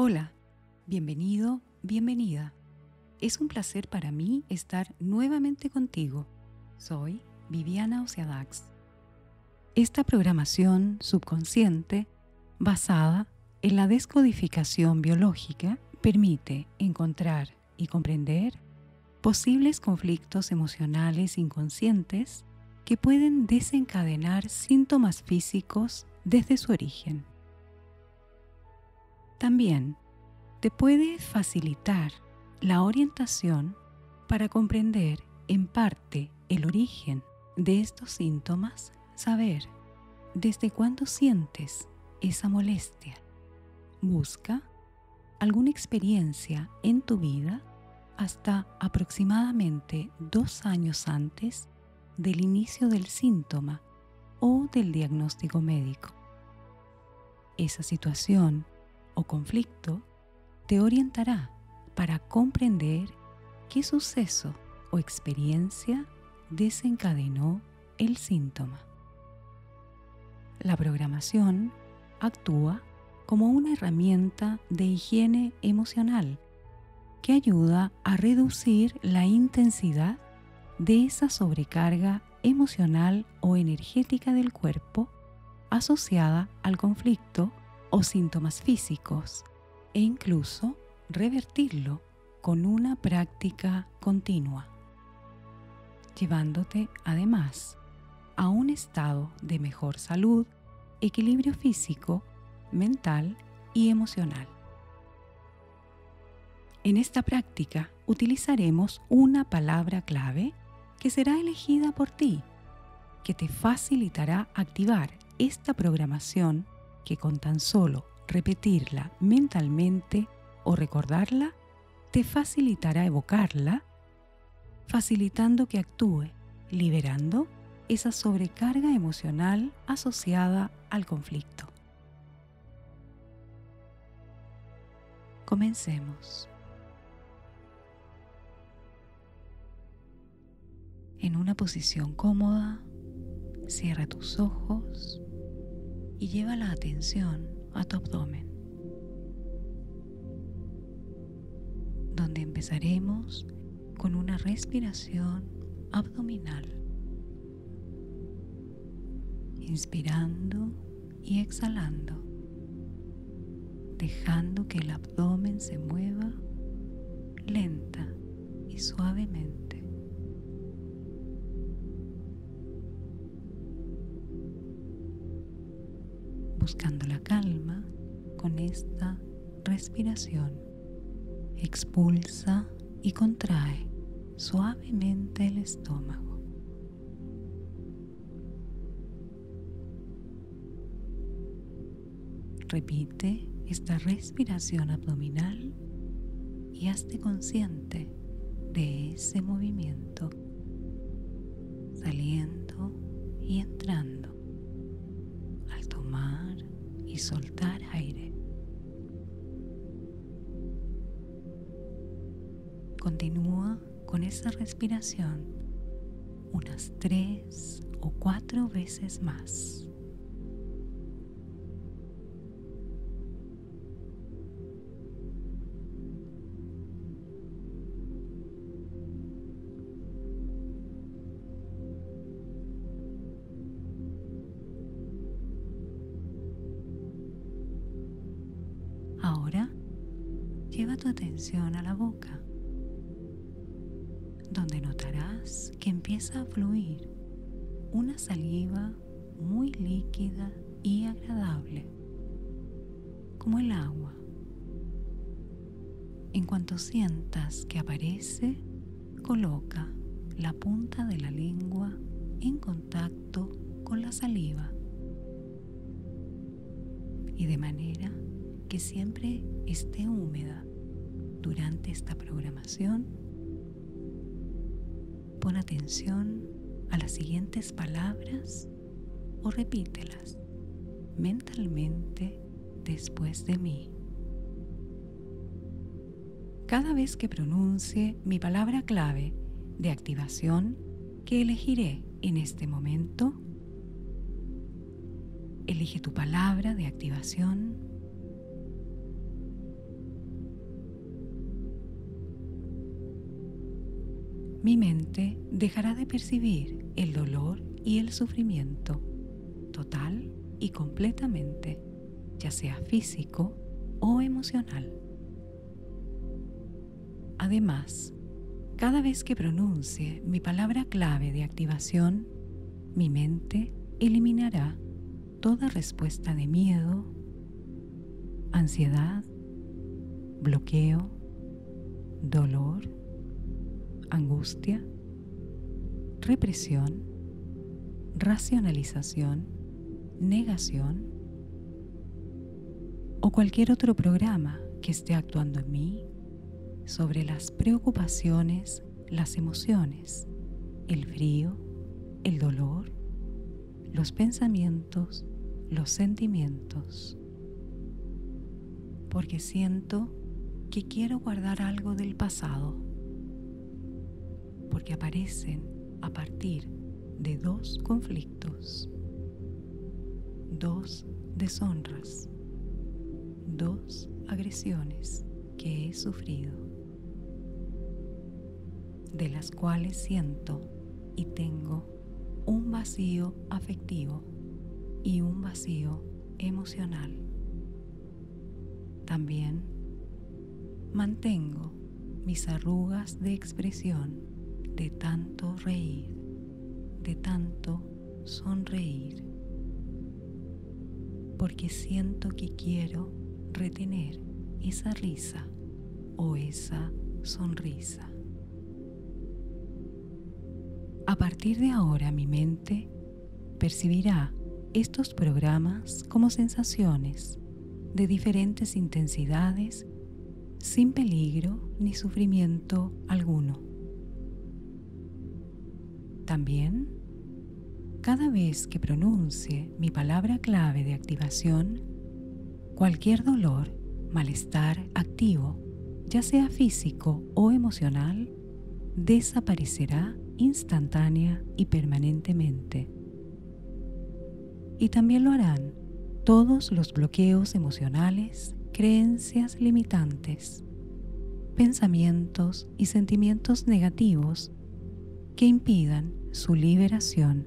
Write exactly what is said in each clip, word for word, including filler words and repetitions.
Hola, bienvenido, bienvenida. Es un placer para mí estar nuevamente contigo. Soy Viviana Ociadax. Esta programación subconsciente, basada en la descodificación biológica, permite encontrar y comprender posibles conflictos emocionales inconscientes que pueden desencadenar síntomas físicos desde su origen. También te puede facilitar la orientación para comprender en parte el origen de estos síntomas, saber desde cuándo sientes esa molestia. Busca alguna experiencia en tu vida hasta aproximadamente dos años antes del inicio del síntoma o del diagnóstico médico. Esa situación o conflicto te orientará para comprender qué suceso o experiencia desencadenó el síntoma. La programación actúa como una herramienta de higiene emocional que ayuda a reducir la intensidad de esa sobrecarga emocional o energética del cuerpo asociada al conflicto o síntomas físicos, e incluso revertirlo con una práctica continua, llevándote además a un estado de mejor salud, equilibrio físico, mental y emocional. En esta práctica utilizaremos una palabra clave que será elegida por ti, que te facilitará activar esta programación que con tan solo repetirla mentalmente o recordarla, te facilitará evocarla, facilitando que actúe, liberando esa sobrecarga emocional asociada al conflicto. Comencemos. En una posición cómoda, cierra tus ojos y lleva la atención a tu abdomen, donde empezaremos con una respiración abdominal, inspirando y exhalando, dejando que el abdomen se mueva lenta y suavemente. Buscando la calma con esta respiración, expulsa y contrae suavemente el estómago. Repite esta respiración abdominal y hazte consciente de ese movimiento, saliendo y entrando al tomar y soltar aire. Continúa con esa respiración unas tres o cuatro veces más. Ahora, lleva tu atención a la boca, donde notarás que empieza a fluir una saliva muy líquida y agradable, como el agua. En cuanto sientas que aparece, coloca la punta de la lengua en contacto con la saliva y de manera que siempre esté húmeda durante esta programación, pon atención a las siguientes palabras o repítelas mentalmente después de mí. Cada vez que pronuncie mi palabra clave de activación que elegiré en este momento, elige tu palabra de activación mi mente dejará de percibir el dolor y el sufrimiento total y completamente, ya sea físico o emocional. Además, cada vez que pronuncie mi palabra clave de activación, mi mente eliminará toda respuesta de miedo, ansiedad, bloqueo, dolor, angustia, represión, racionalización, negación o cualquier otro programa que esté actuando en mí sobre las preocupaciones, las emociones, el frío, el dolor, los pensamientos, los sentimientos. Porque siento que quiero guardar algo del pasado. Porque aparecen a partir de dos conflictos, dos deshonras, dos agresiones que he sufrido, de las cuales siento y tengo un vacío afectivo y un vacío emocional. También mantengo mis arrugas de expresión de tanto reír, de tanto sonreír, porque siento que quiero retener esa risa o esa sonrisa. A partir de ahora mi mente percibirá estos programas como sensaciones de diferentes intensidades sin peligro ni sufrimiento alguno. También, cada vez que pronuncie mi palabra clave de activación, cualquier dolor, malestar activo, ya sea físico o emocional, desaparecerá instantánea y permanentemente. Y también lo harán todos los bloqueos emocionales, creencias limitantes, pensamientos y sentimientos negativos que impidan su liberación,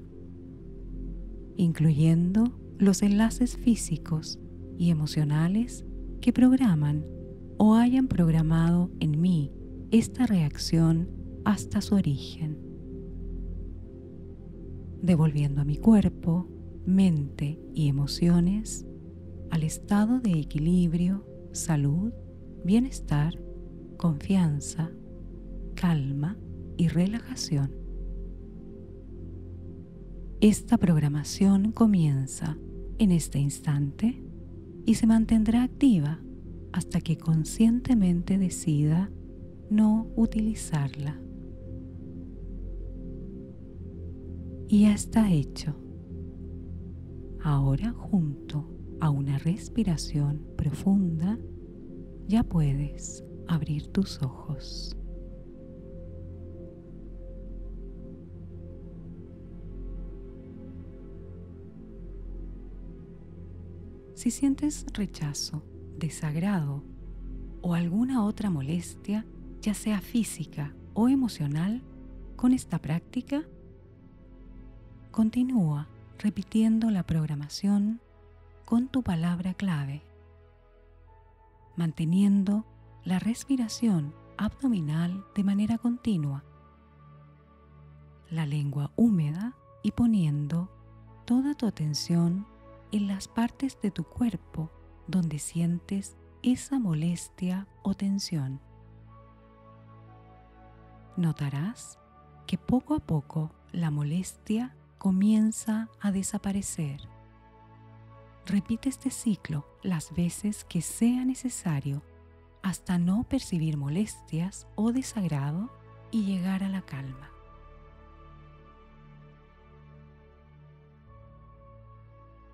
incluyendo los enlaces físicos y emocionales que programan o hayan programado en mí esta reacción hasta su origen, devolviendo a mi cuerpo, mente y emociones al estado de equilibrio, salud, bienestar, confianza, calma y relajación. Esta programación comienza en este instante y se mantendrá activa hasta que conscientemente decida no utilizarla. Y ya está hecho. Ahora, junto a una respiración profunda, ya puedes abrir tus ojos. Si sientes rechazo, desagrado o alguna otra molestia, ya sea física o emocional, con esta práctica, continúa repitiendo la programación con tu palabra clave, manteniendo la respiración abdominal de manera continua, la lengua húmeda y poniendo toda tu atención en las partes de tu cuerpo donde sientes esa molestia o tensión. Notarás que poco a poco la molestia comienza a desaparecer. Repite este ciclo las veces que sea necesario hasta no percibir molestias o desagrado y llegar a la calma.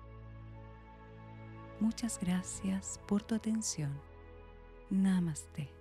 Muchas gracias por tu atención. Namaste.